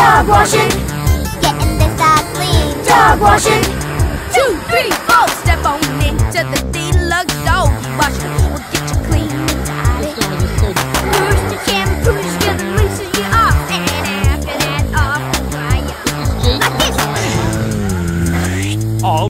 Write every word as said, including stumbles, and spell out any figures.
Dog washing. Getting this dog clean. Dog washing. Two, three, four, step on it.